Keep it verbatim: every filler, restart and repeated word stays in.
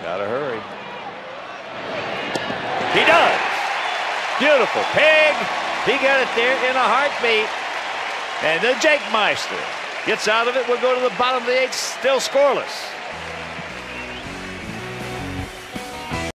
Gotta hurry. He does. Beautiful peg. He got it there in a heartbeat. And then Jake Meister gets out of it. We'll go to the bottom of the eighth, still scoreless.